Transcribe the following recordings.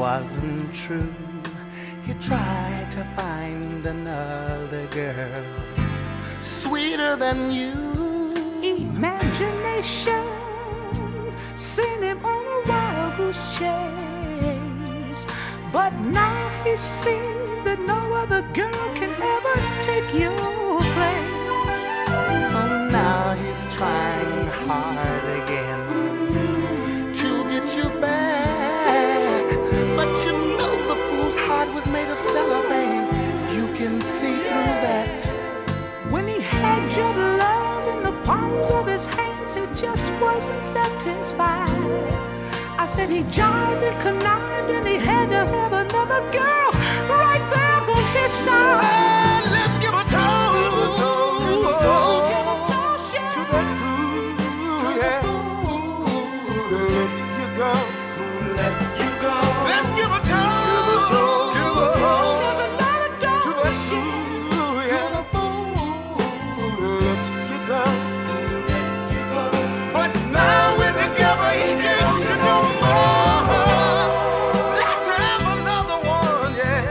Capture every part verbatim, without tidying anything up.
wasn't true. He tried to find another girl sweeter than you. Imagination sent him on a wild goose chase, but now he sees that no other girl can ever take your place. So now he's trying hard again to get you back, but you know the fool's heart was made of cellophane. You can see through that. When he had your love in the palms of his hands, he just wasn't satisfied. I said he jived and connived, and he had to have another girl right there on his side. And let's give a toast, give a toast, give a toast, give a toast, yeah, to that fool, to yeah. the fool who let you go, who let you go. Let's give a toast, give a toast, give a toast, give another toast to that fool, yeah, the fool who let you go, who let you go. But now we're together, he can't hold you no more. Let's have another one, yeah.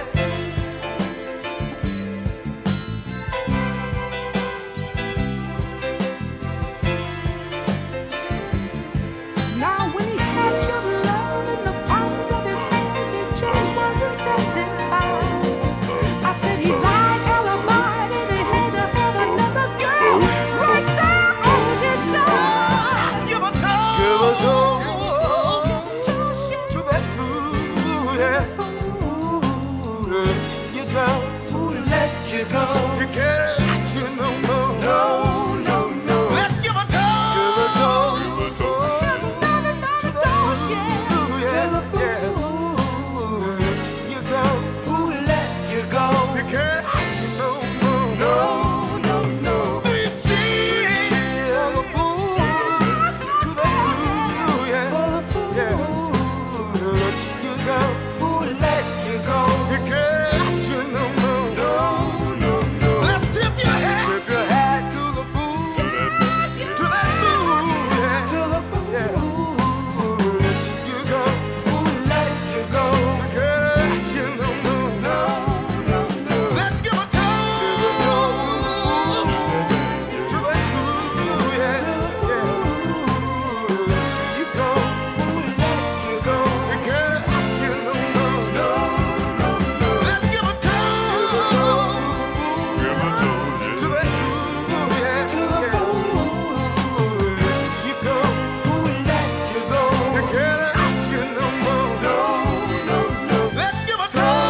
Now when he had your love in the palms of his hands, he just wasn't satisfied. I said he lied, alibied, and he had to have another girl right there on his side. Let's give a toast, give a toast, Toast, yeah. to that fool, yeah, who let you go, who let you go. You can't let you no more. No, no, no. Let's give a toast, give a toast, give a toast. There's another, another toast, yeah. Ooh, yeah, To the yeah. fool. Who let you go, who let you go. You can't let you no more. No, no, no. We cheer for the fool, to the fool, yeah, yeah. Who let you go, who let you go. You can't let you no more. No, no, no. Let's tip your hat, tip your hat to the fool, to that fool, yeah, to the fool, yeah. Who let you go, who let you go. You can't let you no more. No, no, no. Let's give a toast, give a toast to that fool, yeah, yeah. Who let you go, who let you go. You can't let you no more. No, no, no. Let's give a toast, give a toast to that fool, yeah, to the fool. Who let you go, who let you go. You can't let you no more. No, no, no. Let's give a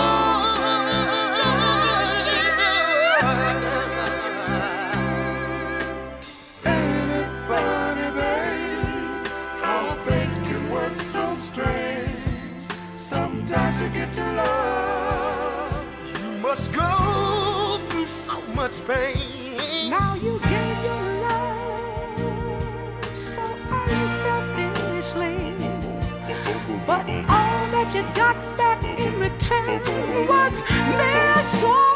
toast. Ain't it funny, babe, how fate can work so strange? Sometimes you get to love, you must go through so much pain. Now you gave your love so unselfishly, but all that you got back in return was misery.